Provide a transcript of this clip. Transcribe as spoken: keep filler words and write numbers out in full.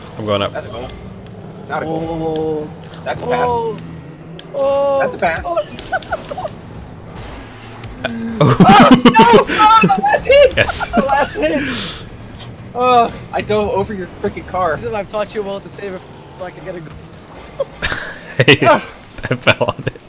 I'm going up. That's a goal. Not a goal. Oh. That's a pass. Oh. Oh. That's a pass. Oh. Oh, no! Oh, the last hit! Yes. The last hit! Oh, I dove over your freaking car. As if I've taught you well to save it so I can get a goal. Hey, I fell on it.